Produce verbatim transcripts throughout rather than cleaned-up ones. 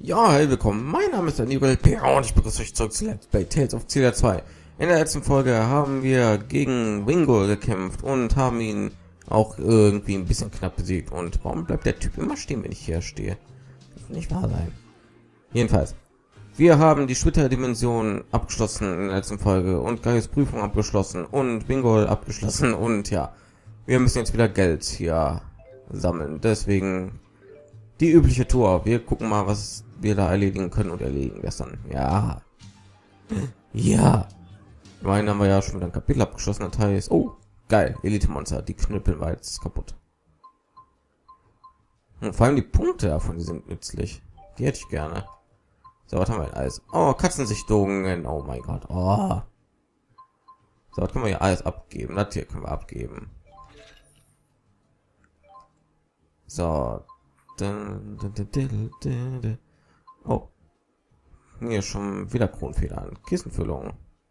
Ja, hey, willkommen. Mein Name ist Daniel P. und ich begrüße euch zurück zu Let's Play Tales of Xillia zwei. In der letzten Folge haben wir gegen Wingull gekämpft und haben ihn auch irgendwie ein bisschen knapp besiegt. Und warum bleibt der Typ immer stehen, wenn ich hier stehe? Das kann nicht wahr sein. Jedenfalls, wir haben die Schwitter-Dimension abgeschlossen in der letzten Folge und Gaius Prüfung abgeschlossen und Wingull abgeschlossen und ja, wir müssen jetzt wieder Geld hier sammeln. Deswegen die übliche Tour. Wir gucken mal, was wir da erledigen können und erledigen gestern. Ja. Ja. Immerhin haben wir ja schon wieder ein Kapitel abgeschlossen. Das heißt, oh, geil. Elite-Monster. Die knüppeln wir jetzt kaputt. Und vor allem die Punkte davon, die sind nützlich. Die hätte ich gerne. So, was haben wir denn alles? Oh, Katzensichtungen. Oh mein Gott. Oh. So, was können wir hier alles abgeben? Das hier können wir abgeben. So. Oh, hier schon wieder Kronfedern, Kissenfüllung.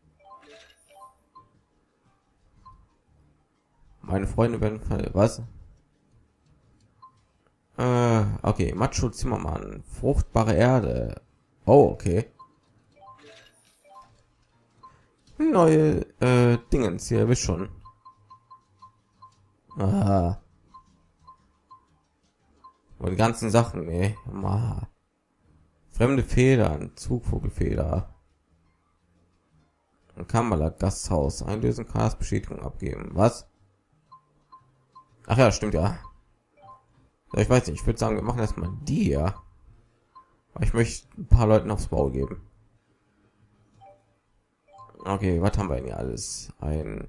Meine Freunde werden was? Äh, okay, Macho Zimmermann, fruchtbare Erde. Oh, okay. Neue äh, Dingens hier, wisst schon. Ah. Und die ganzen Sachen, ey. Ma. Fremde Federn, Zugvogelfeder. Ein Kammerler Gasthaus, einlösen, Bestätigung abgeben. Was? Ach ja, stimmt ja. Ja, ich weiß nicht, ich würde sagen, wir machen erstmal die ja. Aber ich möchte ein paar Leuten aufs Maul geben. Okay, was haben wir denn hier alles? Ein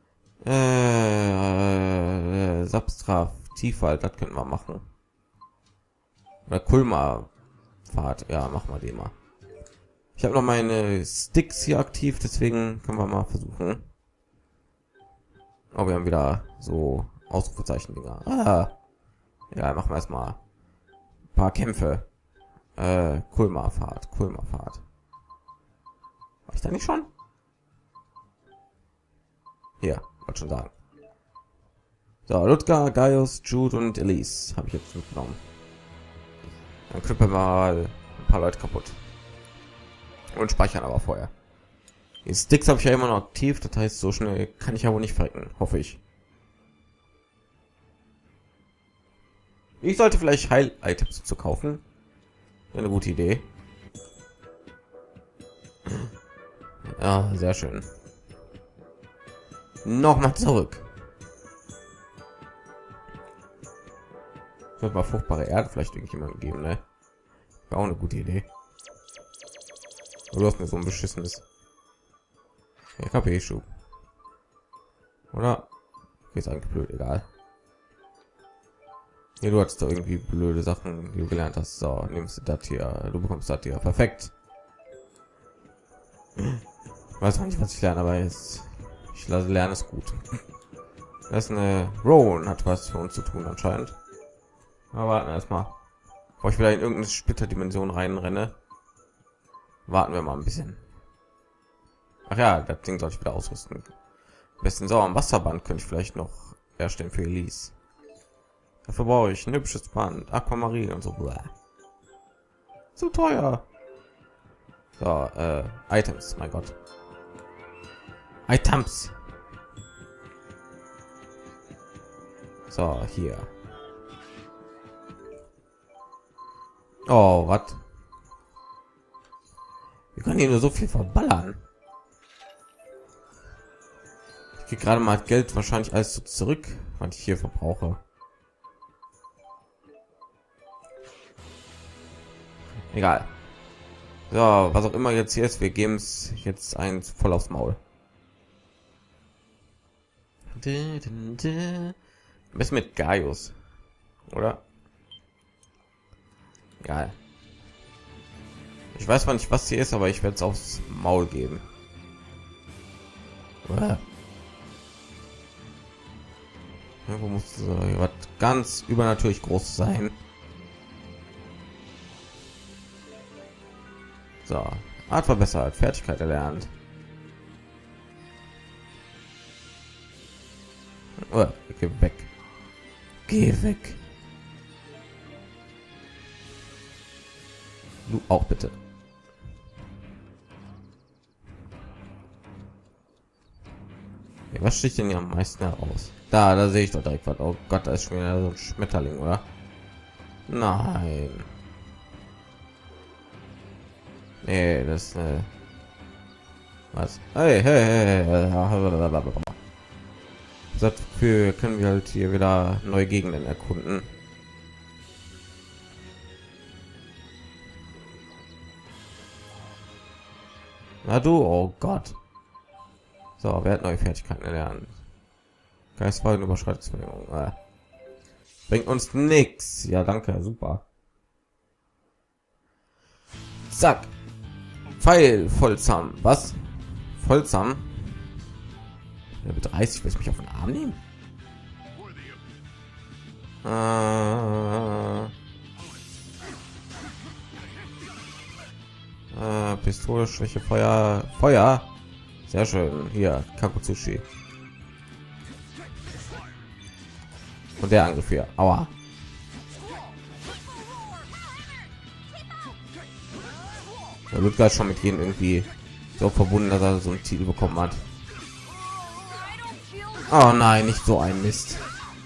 äh, Substraf, Tiefwald, das können wir machen. Oder Kulma Fahrt, ja, machen wir den mal. Ich habe noch meine Sticks hier aktiv, deswegen können wir mal versuchen. Oh, wir haben wieder so Ausrufezeichen Dinger. Ah. Ja, machen wir erstmal ein paar Kämpfe. Äh, Kulma Fahrt, Kulma Fahrt. War ich da nicht schon? Hier, wollte schon sagen. So, Ludger, Gaius, Jude und Elise habe ich jetzt mitgenommen. Dann knüppeln wir mal ein paar Leute kaputt. Und speichern aber vorher. Die Sticks habe ich ja immer noch aktiv, das heißt, so schnell kann ich aber nicht verrecken, hoffe ich. Ich sollte vielleicht Heil-Items zu kaufen. Eine gute Idee. Ja, sehr schön. Nochmal zurück. Wird mal fruchtbare Erde vielleicht irgendjemand geben, ne? War auch eine gute Idee. Du hast mir so ein beschissenes K P-Schub. Oder? Ist eigentlich blöd, egal. Ja, du hast da irgendwie blöde Sachen, die du gelernt hast. So, nimmst du das hier. Du bekommst das hier. Perfekt. Ich weiß nicht, was ich lerne, aber jetzt ich lasse lernen es gut. Das ist eine Rowan, hat was für uns zu tun anscheinend. Aber warten wir erstmal. Bevor ich wieder in irgendeine Splitterdimension reinrenne, warten wir mal ein bisschen. Ach ja, das Ding sollte ich wieder ausrüsten. Am besten so am Wasserband könnte ich vielleicht noch erstellen für Elise. Dafür brauche ich ein hübsches Band, Aquamarin und so. Blah. Zu teuer. So, äh, Items, mein Gott. Items. So, hier. Oh, was? Wir können hier nur so viel verballern. Ich kriege gerade mal Geld wahrscheinlich alles so zurück, was ich hier verbrauche. Egal. So, was auch immer jetzt hier ist, wir geben es jetzt eins voll aufs Maul. Was mit Gaius, oder? Egal. Ich weiß zwar nicht, was hier ist, aber ich werde es aufs Maul geben. Uah. Irgendwo muss so was ganz übernatürlich groß sein. So, Art verbessert, Fertigkeit erlernt. Oh, geh weg. Geh weg. Du auch bitte. Ja, was sticht denn hier am meisten heraus? Da, da sehe ich doch direkt was. Oh Gott, da ist schon wieder so ein Schmetterling, oder? Nein. Nee, das äh was? Hey, hey, hey, hey. Dafür können wir halt hier wieder neue Gegenden erkunden. Na du, oh Gott. So, wer hat neue Fertigkeiten erlernt? Geistvollen Überschreitungsverlängerung. Äh. Bringt uns nix. Ja, danke, super. Zack. Pfeil vollsam. Was? Vollsam? Ja, bitte dreißig, will ich mich auf den Arm nehmen? Äh, äh, Pistole, Schwäche, Feuer, Feuer. Sehr schön. Hier, Kakutsushi. Und der Angriff hier. Aua. Der wird gleich schon mit jedem irgendwie so verbunden, dass er so einen Titel bekommen hat. Oh nein, nicht so ein Mist.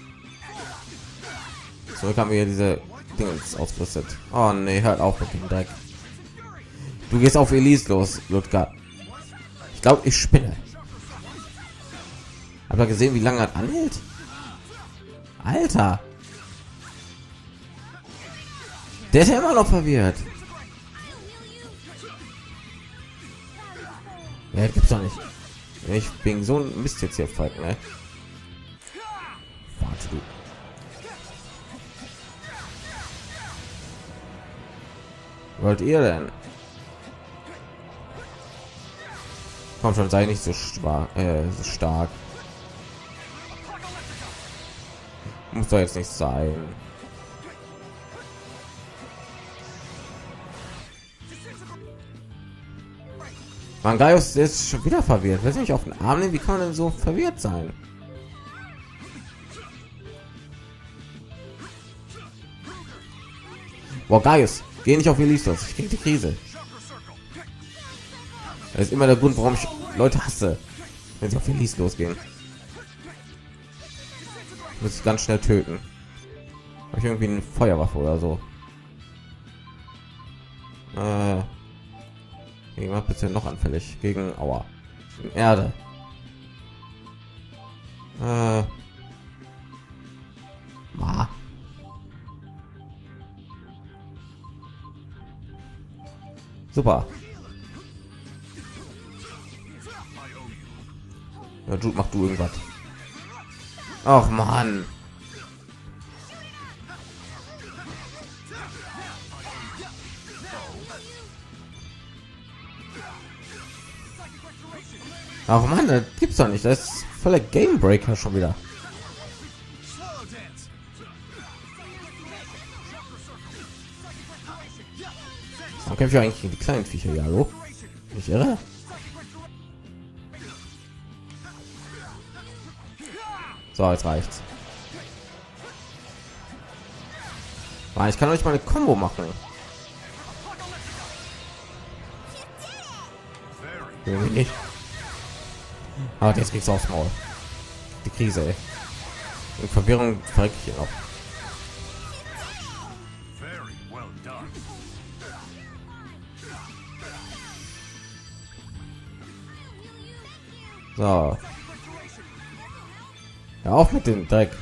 Zurück haben wir diese Dinge ausgerüstet. Oh nee, hört auf mit dem Dreck. Du gehst auf Elise los, Ludger. Ich glaube, ich spinne. Habt ihr gesehen, wie lange er anhält? Alter. Der ist ja immer noch verwirrt. Ja, gibt's doch nicht. Ich bin so ein Mist jetzt hier folgt, ne? Warte du. Wollt ihr denn? Komm schon, sei nicht so schwach, äh, so stark. Muss doch jetzt nicht sein. Man Gaius ist schon wieder verwirrt. Weiß nicht auf den Arm nehmen, wie kann man denn so verwirrt sein? Boah, Gaius, geh nicht auf Elise los. Ich krieg die Krise. Das ist immer der Grund, warum ich Leute hasse, wenn sie auf Elise losgehen. Ich muss ganz schnell töten. Habe ich irgendwie eine Feuerwaffe oder so? Äh, gegen was bitte noch anfällig? Gegen Aua. Gegen Erde. Äh. Ma. Super. Ja, du mach du irgendwas. Ach man. Ach man, das gibt's doch nicht. Das ist voller Game Breaker schon wieder. Warum kämpfe ich eigentlich gegen die kleinen Viecher? Ja, hallo? Nicht irre? So, jetzt reicht's. Ah, ich kann euch mal eine Combo machen. Irgendwie nicht. Aber jetzt kriegst du aufs Maul. Die Krise, ey. In Verwirrung verrecke ich hier noch. So. Ja, auf mit dem Dreck.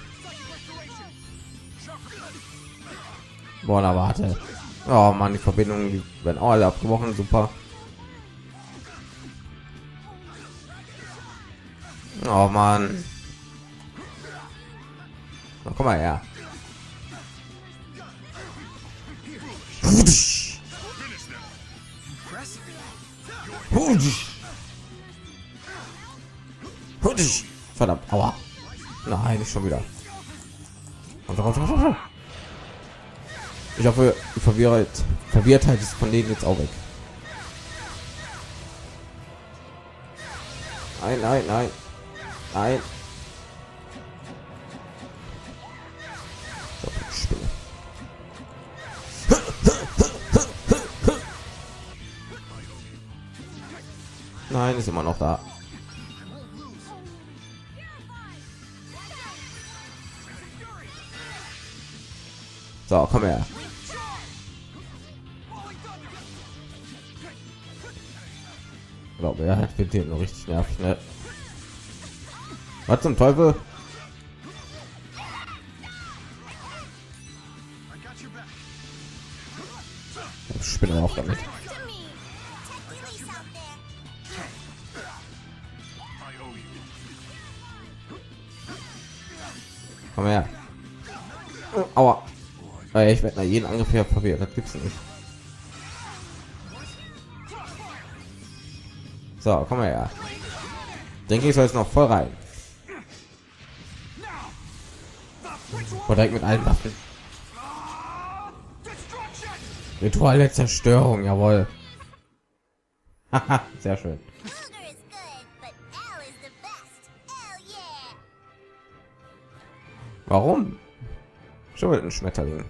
Boah, na warte. Oh Mann, die Verbindungen, die werden auch alle abgebrochen. Super. Oh Mann. Na, komm mal her. Verdammt, aua. Nein, nicht schon wieder. Ich hoffe, die Verwirrtheit, Verwirrtheit ist von denen jetzt auch weg. Nein, nein, nein, nein. Nein, ist immer noch da. So, komm her. Ich glaube, er hat mit dem richtig nervig, ne? Was zum Teufel? Ich spinne auch damit. Komm her. Oh, aua. Ich werde nach jedem Angriff hier verwirrt. Das gibt's nicht. So, komm her. Denke ich, soll es noch voll rein. Und direkt mit allen Waffen. Rituale Zerstörung, jawohl. Haha, sehr schön. Warum? Schon ein Schmetterling.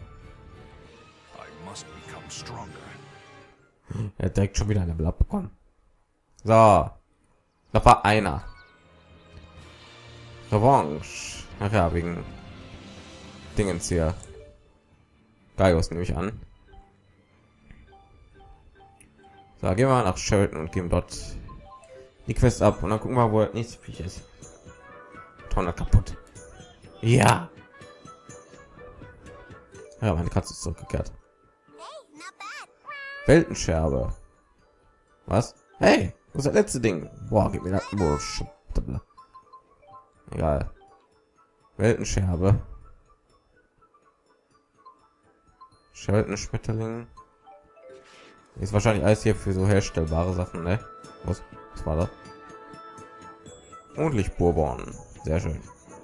Er hat direkt schon wieder eine Blatt bekommen. So, da war einer. Revanche. Ach ja, wegen Dingens hier. Gaius nehme ich an. So, gehen wir mal nach Sheraton und geben dort die Quest ab und dann gucken wir, wo das nächste Viech ist. Tonne kaputt. Ja. Ja, meine Katze ist zurückgekehrt. Weltenscherbe. Was? Hey, das ist das letzte Ding. Boah, gib mir das. Boah, egal. Weltenscherbe. Schmetterling. Ist wahrscheinlich alles hier für so herstellbare Sachen, ne? Was, was war das? Und Lichtbourbon. Sehr schön.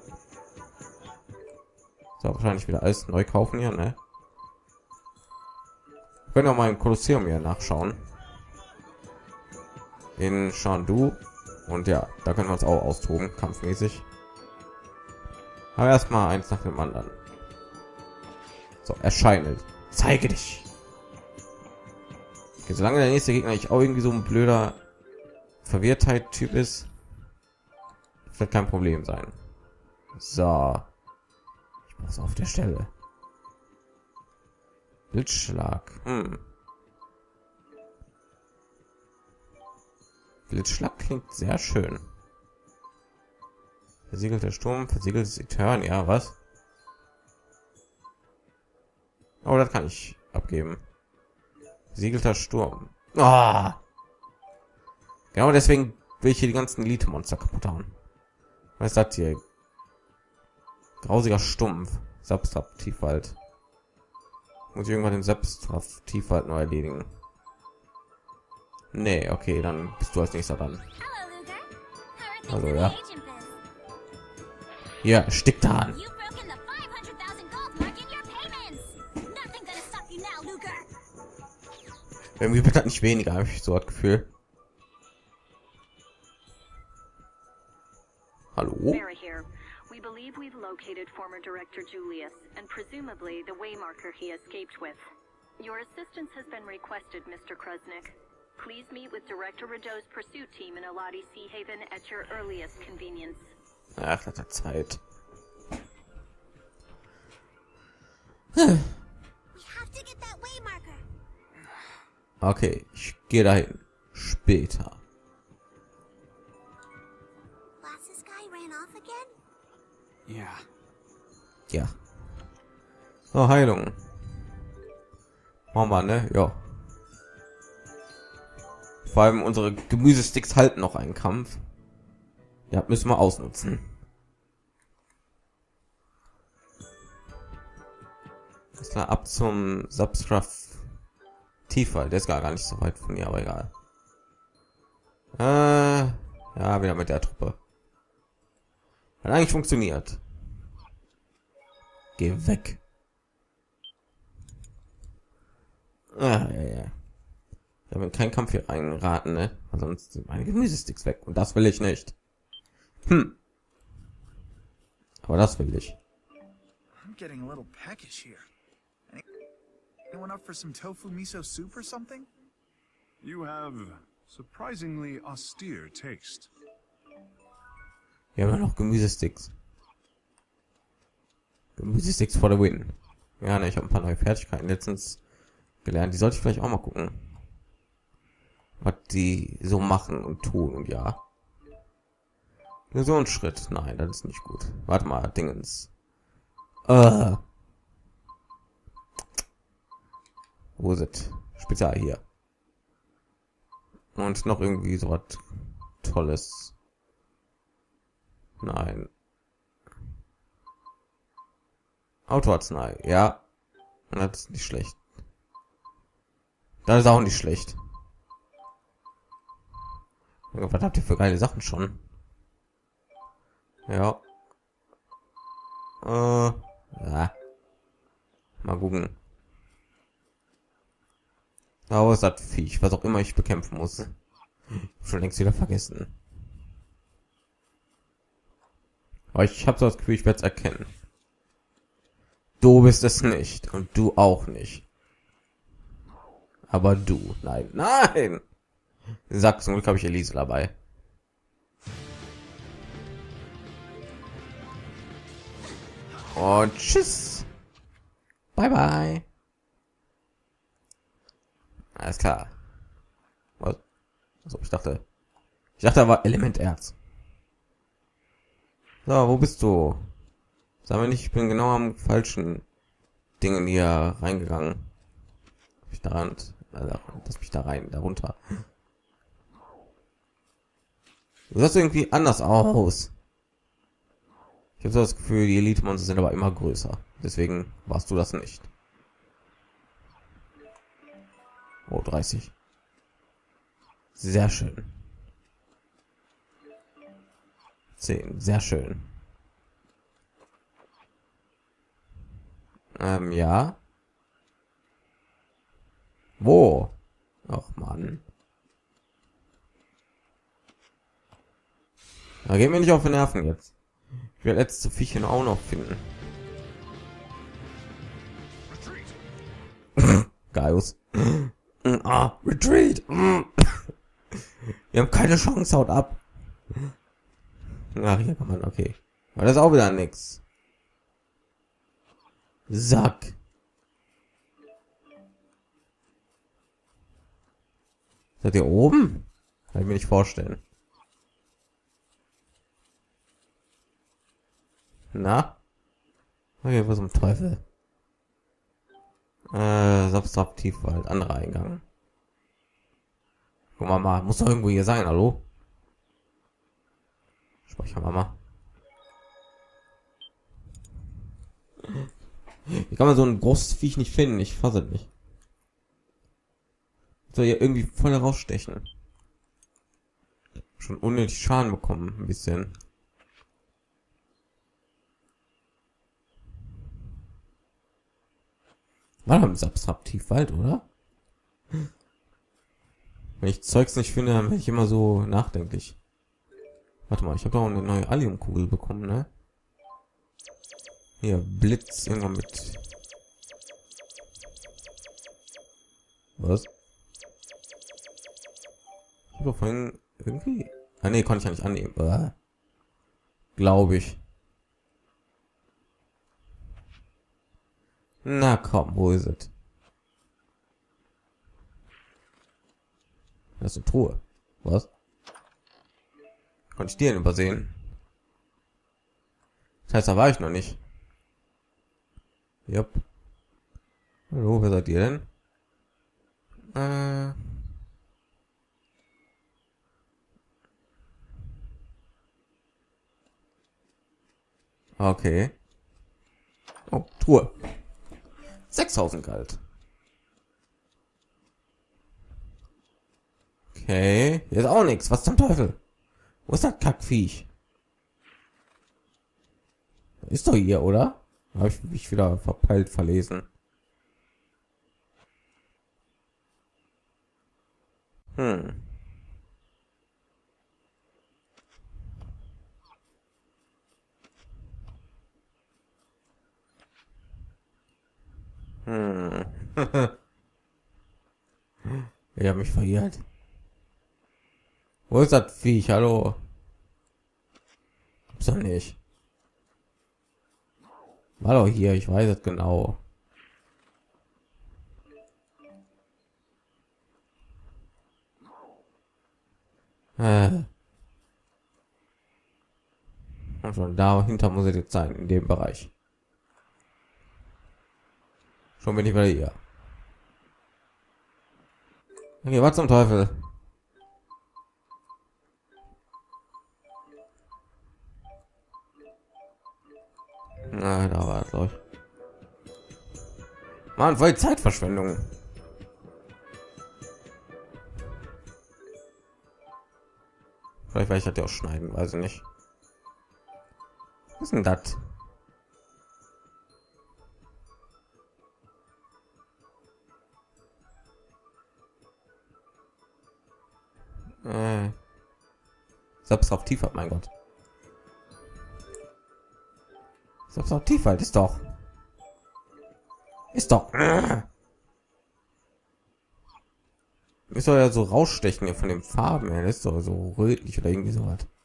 So, wahrscheinlich wieder alles neu kaufen hier, ne? Wir können auch mal im Kolosseum hier nachschauen. In Chandu. Und ja, da können wir uns auch austoben, kampfmäßig. Aber erstmal eins nach dem anderen. So, erscheine. Zeige dich. Okay, solange der nächste Gegner nicht auch irgendwie so ein blöder Verwirrtheit-Typ ist, wird kein Problem sein. So. Ich muss auf der Stelle. Blitzschlag. Hm. Blitzschlag klingt sehr schön. Versiegelter Sturm, versiegeltes Eterna, ja, was? Oh, das kann ich abgeben. Versiegelter Sturm. Ah! Genau deswegen will ich hier die ganzen Elite-Monster kaputt hauen. Was ist das hier? Grausiger Stumpf. Substrap Tiefwald. Muss ich irgendwann den Substrap Tiefwald neu erledigen? Nee, okay, dann bist du als nächster dran. Also ja. Ja, stick da an. Irgendwie wird das nicht weniger, habe ich so das Gefühl. Hallo? We believe we've located former Director Julius and presumably the waymarker he escaped with. Your assistance has been requested, Mister Krusnik. Please meet with Director Rado's pursuit team in Aladi Sea Haven at your earliest convenience. Ach, das hat Zeit. Okay, ich gehe dahin. Später. Ja. Ja. So, Heilung. Machen wir, ne? Ja. Vor allem unsere Gemüsesticks halten noch einen Kampf. Ja, müssen wir ausnutzen. Ist klar, ab zum Substraf tiefer. Der ist gar, gar nicht so weit von mir, aber egal. Äh, ja, wieder mit der Truppe. Hat eigentlich funktioniert. Geh weg. Ah, ja, ja. Ich habe in keinen Kampf hier reingeraten, ne? Sonst sind meine Gemüsesticks weg. Und das will ich nicht. Hm. Aber das will ich. I'm getting a little peckish here. Anyone up for some tofu miso soup or something? You have Surprisingly austere taste. Wir haben ja noch Gemüsesticks. Gemüsesticks for the win. Ja, ne, ich habe ein paar neue Fertigkeiten letztens gelernt. Die sollte ich vielleicht auch mal gucken, was die so machen und tun. Und ja, nur so ein Schritt. Nein, das ist nicht gut. Warte mal, Dingens. Äh. Wo ist es? Spezial hier. Und noch irgendwie so was Tolles. Nein. Autoarznei, ja. Das ist nicht schlecht. Das ist auch nicht schlecht. Was habt ihr für geile Sachen schon? Ja. Äh, ja. Mal gucken. Aber es hat Viech, was auch immer ich bekämpfen muss. Schon längst wieder vergessen. Aber ich habe so das Gefühl, ich werde es erkennen. Du bist es nicht und du auch nicht. Aber du, nein, nein. Sag, zum Glück habe ich Elise dabei. Und tschüss. Bye bye. Alles klar. Was? Also ich dachte, ich dachte, da war Element Erz. So, wo bist du? Sag mir nicht, ich bin genau am falschen Dingen hier reingegangen. Ich daran, also, dass mich da rein, darunter. Du sahst irgendwie anders aus. Ich habe so das Gefühl, die Elite-Monster sind aber immer größer. Deswegen warst du das nicht. Oh, dreißig. Sehr schön. zehn. Sehr schön. Ähm, ja. Wo? Ach, Mann. Da gehen wir nicht auf den Nerven jetzt. Ich will letzte Viechchen auch noch finden. Gaius. Ah, Retreat. Wir haben keine Chance, haut ab. Ach, hier kann man, okay. Aber das ist auch wieder nix. Sack. Seid ihr oben? Kann ich mir nicht vorstellen. Na? Okay, was zum Teufel? Äh, Subtraktivwald, anderer Eingang. Guck mal, mal, muss doch irgendwo hier sein, hallo? Speichern wir mal. Wie kann man so ein großes Viech nicht finden? Ich fasse nicht. Soll ja irgendwie voll rausstechen. Schon unnötig Schaden bekommen, ein bisschen. War doch ein Subtraktivwald, oder? Wenn ich Zeugs nicht finde, dann bin ich immer so nachdenklich. Warte mal, ich habe doch eine neue Alliumkugel bekommen, ne? Hier, Blitz, irgendwann mit... Was? Ich habe vorhin irgendwie... Ah ne, konnte ich ja nicht annehmen. Glaube ich. Na komm, wo ist es? Das ist eine Truhe. Was? Konnte ich dir denn übersehen? Das heißt, da war ich noch nicht. Jupp. Hallo, wer seid ihr denn? Äh... Okay. Oh, Truhe. sechstausend Galt. Okay, hier ist auch nichts. Was zum Teufel? Wo ist das Kackviech? Ist doch hier, oder? Habe ich mich wieder verpeilt verlesen. Hm. Hm. Ich habe mich verirrt. Wo ist das Viech? Hallo? Gibt's doch nicht. War doch hier, ich weiß es genau. Äh. Und schon dahinter muss es jetzt sein, in dem Bereich. Schon bin ich wieder hier. Okay, was zum Teufel? Na, da war es, glaube ich. Mann, voll Zeitverschwendung. Vielleicht werde ich das ja auch schneiden, weiß ich nicht. Was ist denn das? Äh. Selbst auf Tiefwald, mein Gott. Selbst auf Tiefwald ist doch. Ist doch. Äh. Ist doch ja so rausstechen hier von den Farben. Ja, das ist doch so rötlich oder irgendwie so was.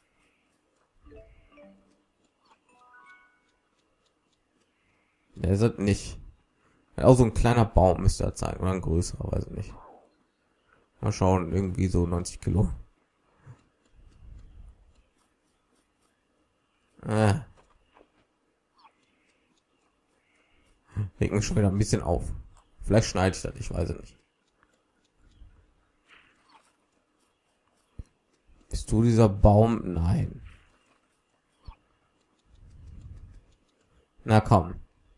Der ist das nicht. Auch so ein kleiner Baum müsste das sein oder ein größerer, weiß ich nicht. Mal schauen, irgendwie so neunzig Kilo. Äh. Regt mich schon wieder ein bisschen auf. Vielleicht schneide ich das, ich weiß es nicht. Bist du dieser Baum? Nein. Na komm.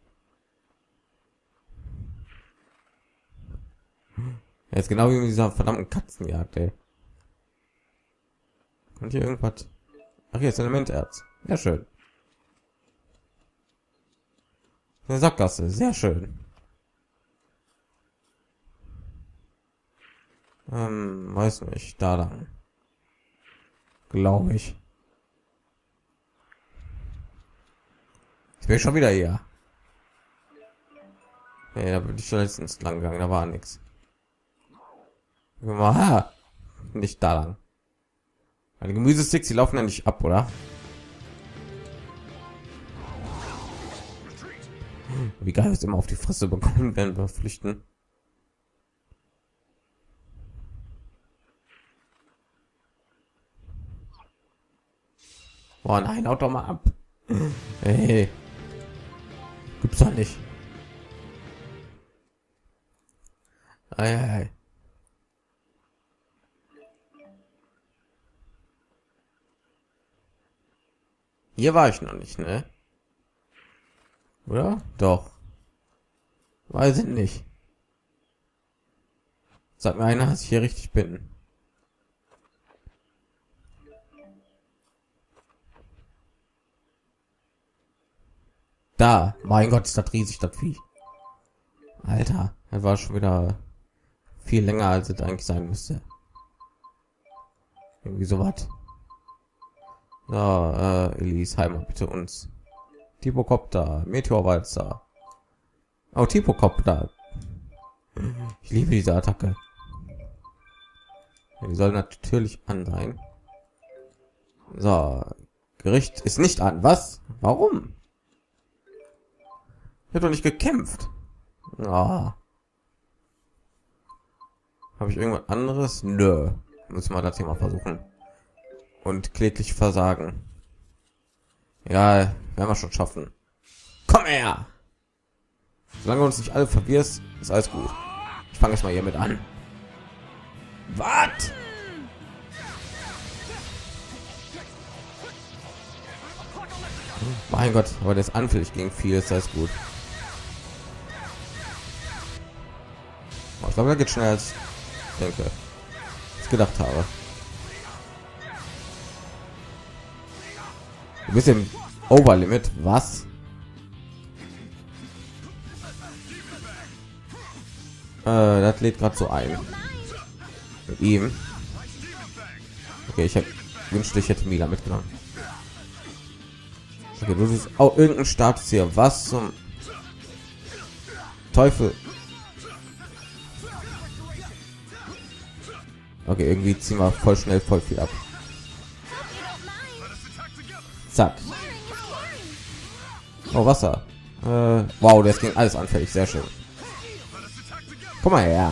Jetzt genau wie in dieser verdammten Katzenjagd, ey. Kommt hier irgendwas? Ach, hier ist Elementerz. Ja, schön. Eine Sackgasse, sehr schön. Ähm, weiß nicht, da lang. Glaube ich. Ich bin schon wieder hier. Nee, da bin ich schon letztens lang gegangen, da war nichts. Aha, nicht da lang. Meine Gemüsesticks, die laufen ja nicht ab, oder? Wie geil ist immer auf die Fresse bekommen, wenn wir flüchten. Boah, nein, haut doch mal ab. Hey. Gibt's doch nicht. Ei, ei, ei. Hier war ich noch nicht, ne? Oder? Doch. Weiß ich nicht. Sag mir einer, dass ich hier richtig bin. Da, mein Gott, ist das riesig, das Vieh. Alter, das war schon wieder viel länger, als es eigentlich sein müsste. Irgendwie so was. So, äh, Elise, Heimat, bitte uns. Tipocopter, Meteorwalzer. Oh, Tipocopter. Ich liebe diese Attacke. Ja, die soll natürlich an sein. So, Gericht ist nicht an. Was? Warum? Ich habe doch nicht gekämpft. Ah. Habe ich irgendwas anderes? Nö. Müssen wir das Thema versuchen. Und kläglich versagen. Ja, werden wir schon schaffen. Komm her! Solange uns nicht alle verwirrst, ist alles gut. Ich fange jetzt mal hiermit an. Was? Mein Gott, aber der ist anfällig gegen viel, ist alles gut. Oh, ich glaube, da geht schneller als ich denke. Ich gedacht habe. Du bist im Overlimit, was? Äh, das lädt gerade so ein. Mit ihm. Okay, ich hätte wünschte, ich hätte Mila mitgenommen. Okay, du siehst auch irgendein Status hier. Was zum Teufel? Okay, irgendwie ziehen wir voll schnell voll viel ab. Zack. Oh, Wasser. Äh, wow, das ging alles anfällig. Sehr schön. Komm mal her.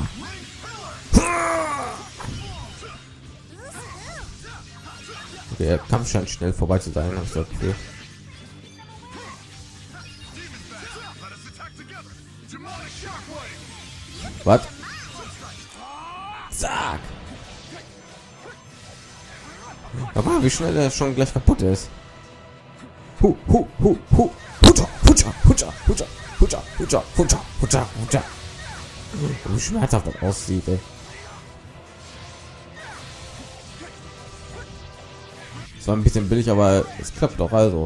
Okay, der Kampf scheint schnell vorbei zu sein, habe ich das Gefühl. Was? Zack. Aber wie schnell er schon gleich kaputt ist. Hu, hu, hu, hu. Hutscha, hutscha, hutscha, hutscha, hutscha, hutscha, hutscha, hutscha, hutscha. Wie schmerzhaft das aussieht, ey. Es war ein bisschen billig, aber es klappt doch also.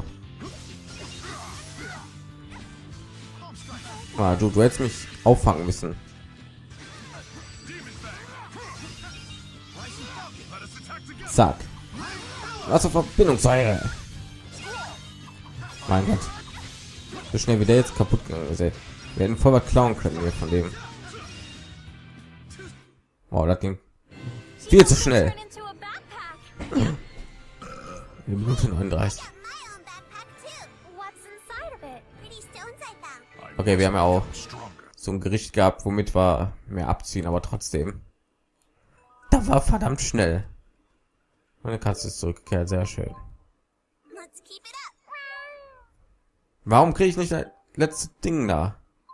Ah, du, du hättest mich auffangen müssen. Zack. Wasserverbindungssäure. Mein Gott. So schnell wie der jetzt kaputt gegangen ist, ey. Wir hätten voll was klauen können hier von dem. Oh, das ging viel zu schnell. Minute neununddreißig. Okay, wir haben ja auch so ein Gericht gehabt, womit wir mehr abziehen, aber trotzdem. Da war verdammt schnell. Meine Katze ist zurückgekehrt, sehr schön. Warum kriege ich nicht das letzte Ding da?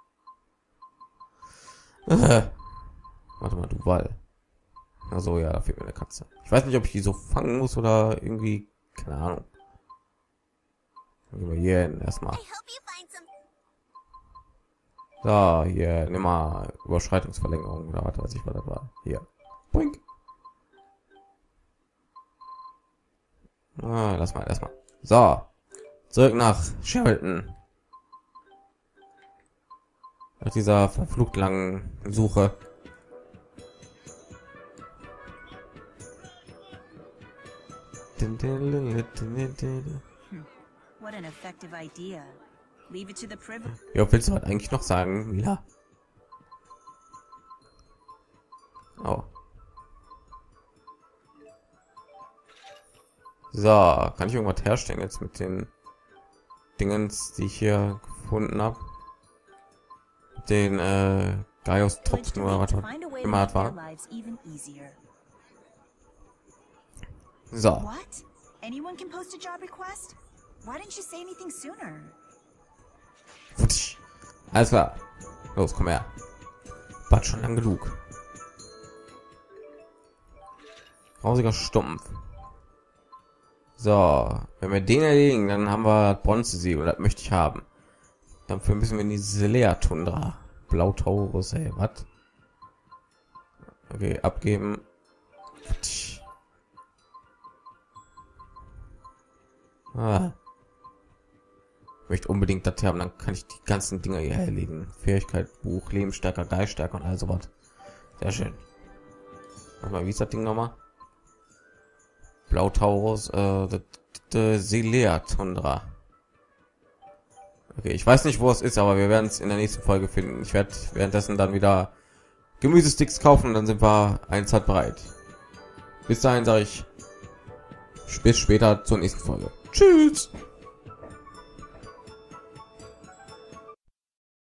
Äh. Warte mal, du Wall. Also ja, da fehlt mir eine Katze. Ich weiß nicht, ob ich die so fangen muss oder irgendwie, keine Ahnung. Gehen wir hier hin erstmal. So, hier, nimm mal Überschreitungsverlängerung oder was weiß ich, was das war. Hier. Boink. Ah, lass mal erstmal. So. Zurück nach Sheraton. Nach dieser verflucht langen Suche. What an effective idea. Leave it to the privilege. Ja, willst du halt eigentlich noch sagen, ja? Oh. So, kann ich irgendwas herstellen jetzt mit den Dingens, die ich hier gefunden habe? Den äh, Gaius Tropfen oder was immer das war. So. What? Anyone can post a job request? Why didn't you say anything sooner? Alles klar. Los, komm her. War schon lang genug. Grausiger Stumpf. So, wenn wir den erledigen, dann haben wir Bronze-Siegel, das möchte ich haben. Dafür müssen wir in die Selea-Tundra. Blautaurus, ey, was? Okay, abgeben. Ah. Ich möchte unbedingt das haben, dann kann ich die ganzen Dinge hier erledigen. Fähigkeit, Buch, Lebensstärker, Geiststärker und also was. Sehr schön. Warte mal, wie ist das Ding nochmal? Blautaurus, äh, Selea-Tundra. Okay, ich weiß nicht, wo es ist, aber wir werden es in der nächsten Folge finden. Ich werde währenddessen dann wieder Gemüsesticks kaufen und dann sind wir eine Zeit bereit. Bis dahin sage ich bis später zur nächsten Folge. Tschüss.